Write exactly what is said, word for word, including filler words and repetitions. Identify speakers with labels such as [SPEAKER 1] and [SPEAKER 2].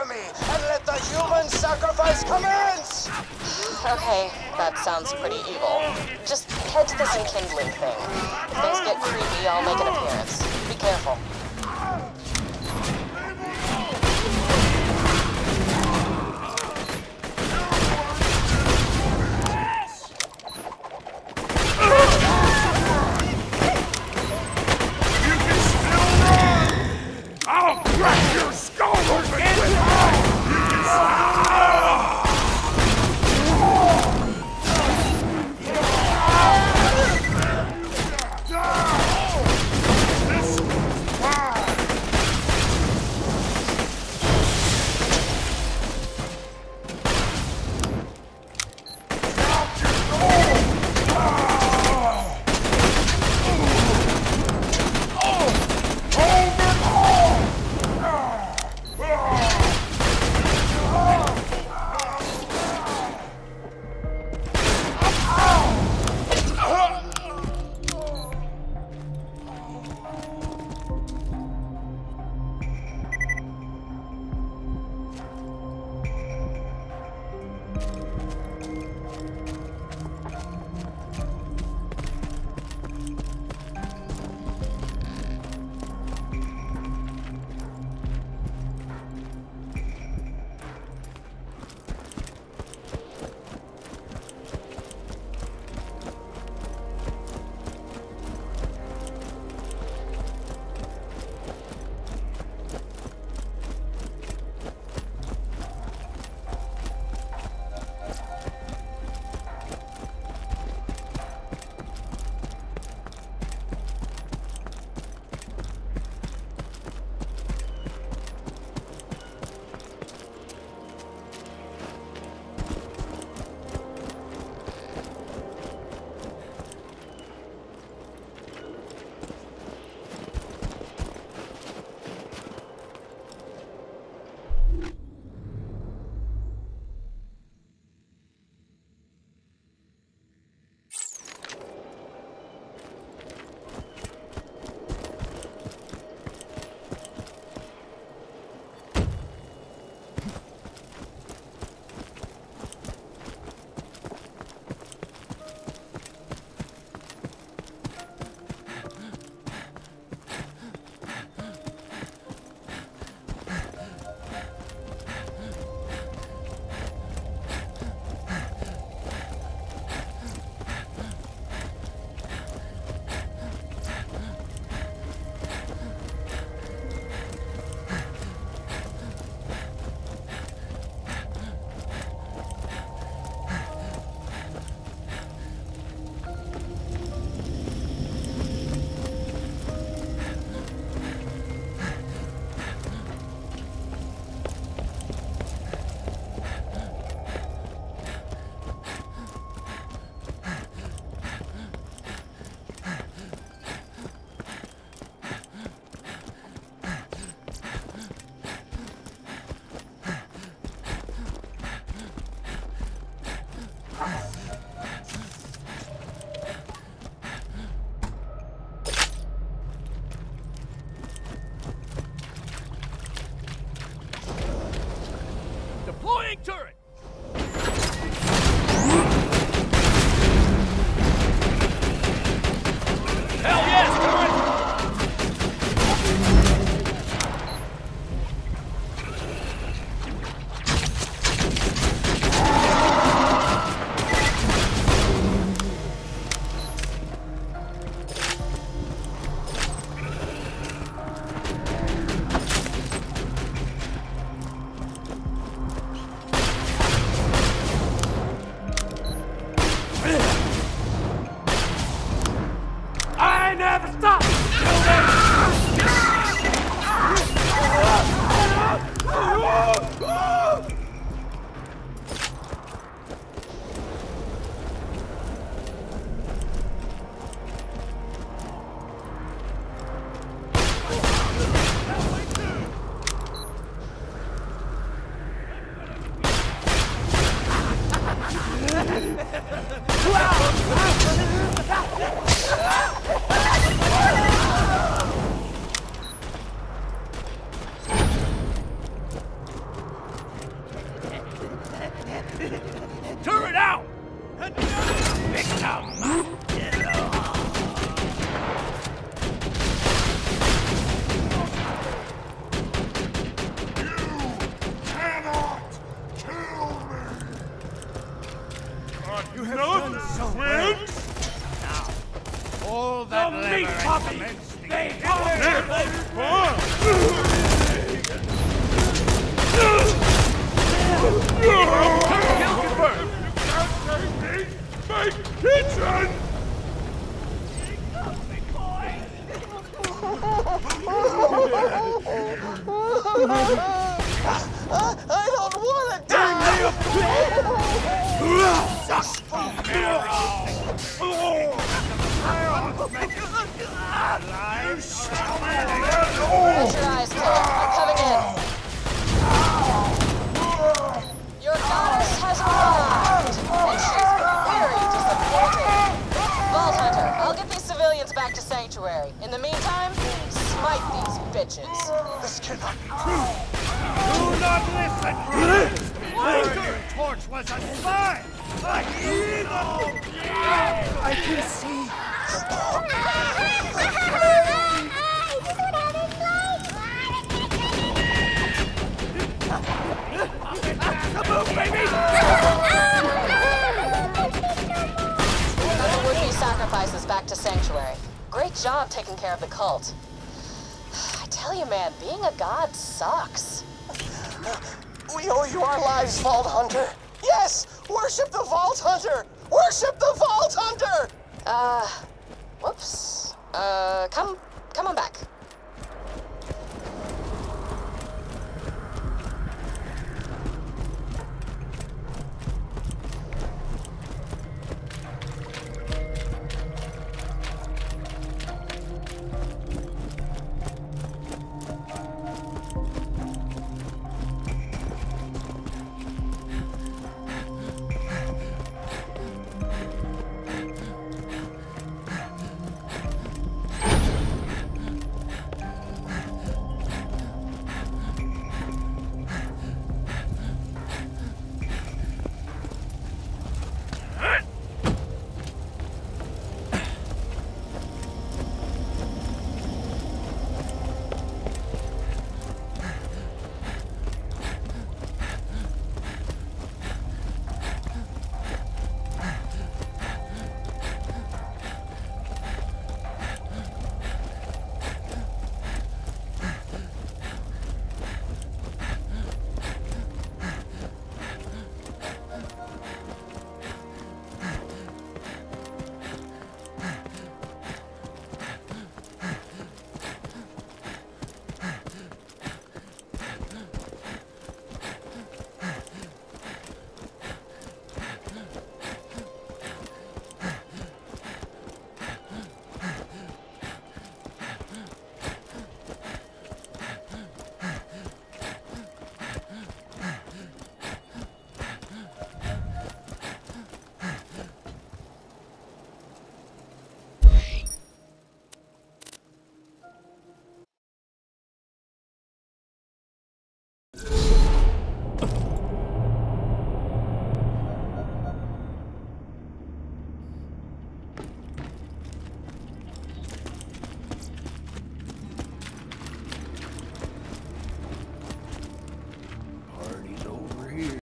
[SPEAKER 1] army and let the human sacrifice commence!
[SPEAKER 2] Okay, that sounds pretty evil. Just head to this enkindling thing. If things get creepy, I'll make an appearance. Be careful.
[SPEAKER 3] I'll crack your skull open with mine! This one's mine! Drop your gold! Hold it all!
[SPEAKER 4] Deploying turret! Hell yes, turret!
[SPEAKER 3] that meat puppy! They my kitchen!
[SPEAKER 1] I don't want to die!
[SPEAKER 2] Close your eyes, killer. I'm coming in. Your goddess has arrived, and she's very disappointed. Vault Hunter, I'll get these civilians back to Sanctuary. In the meantime, smite these bitches.
[SPEAKER 1] This cannot be true!
[SPEAKER 3] Do not listen! Your torch was a spy! A evil! I can see. Kaboom, baby!
[SPEAKER 2] Another would-be sacrifices back to Sanctuary. Great job taking care of the cult. I tell you, man, being a god sucks.
[SPEAKER 1] We owe you our lives, Vault Hunter! Yes! Worship the Vault Hunter! Worship the Vault Hunter!
[SPEAKER 2] Uh, whoops. Uh, come, come on back.